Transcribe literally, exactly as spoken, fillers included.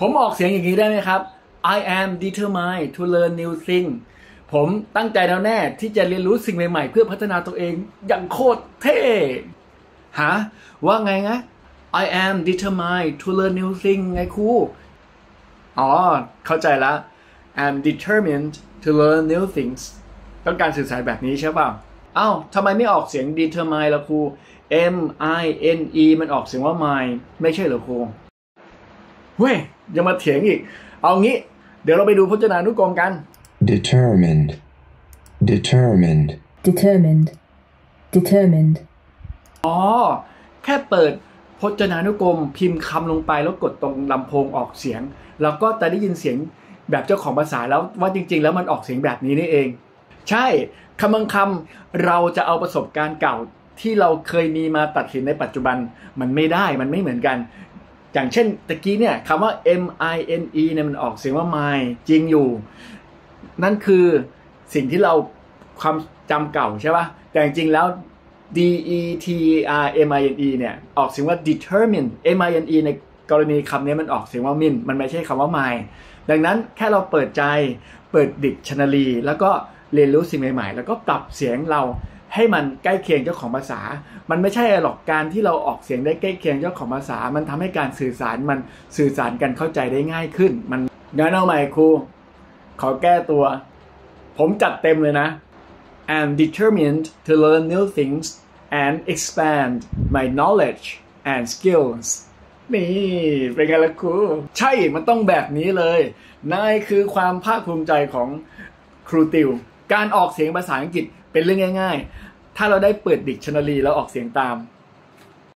ผมออกเสียงอย่างนี้ได้ไหมครับ I am determined to learn new things ผมตั้งใจแล้วแน่ที่จะเรียนรู้สิ่งใหม่ๆเพื่อพัฒนาตัวเองอย่างโคตรเท่ฮะว่าไงนะ I am determined to learn new things ไงครูอ๋อเข้าใจละ I'm determined to learn new things ต้องการสื่อสารแบบนี้ใช่ป่ะอ้าวทำไมไม่ออกเสียง determine ล่ะครู M I N E มันออกเสียงว่า mind ไม่ใช่เหรอครูเว้ยยังมาเถียงอีกเอางี้เดี๋ยวเราไปดูพจนานุกรมกัน determined determined determined determined อ๋อแค่เปิดพจนานุกรมพิมพ์คำลงไปแล้วกดตรงลำโพงออกเสียงแล้วก็จะได้ยินเสียงแบบเจ้าของภาษาแล้วว่าจริงๆแล้วมันออกเสียงแบบนี้นี่เองใช่คำบางคำเราจะเอาประสบการณ์เก่าที่เราเคยมีมาตัดสินในปัจจุบันมันไม่ได้มันไม่เหมือนกันอย่างเช่นตะกี้เนี่ยคำว่า M I N E เนี่ยมันออกเสียงว่า mind จริงอยู่นั่นคือสิ่งที่เราความจำเก่าใช่ป่ะแต่จริงๆแล้ว D E T R M I N E เนี่ยออกเสียงว่า determine M I N E ในกรณีคำนี้มันออกเสียงว่า min มันไม่ใช่คำว่า mind ดังนั้นแค่เราเปิดใจเปิด dictionary แล้วก็เรียนรู้สิ่งใหม่ๆแล้วก็ปรับเสียงเราให้มันใกล้เคียงเจ้าของภาษามันไม่ใช่หรอกการที่เราออกเสียงได้ใกล้เคียงเจ้าของภาษามันทำให้การสื่อสารมันสื่อสารกันเข้าใจได้ง่ายขึ้นมันงั้นเอาใหม่ครูขอแก้ตัวผมจัดเต็มเลยนะ I'm determined to learn new things and expand my knowledge and skills นี่เป็นไงล่ะครูใช่มันต้องแบบนี้เลยนายคือความภาคภูมิใจของครูติวการออกเสียงภาษาอังกฤษเป็นเรื่องง่ายๆถ้าเราได้เปิด Dictionary แล้วออกเสียงตาม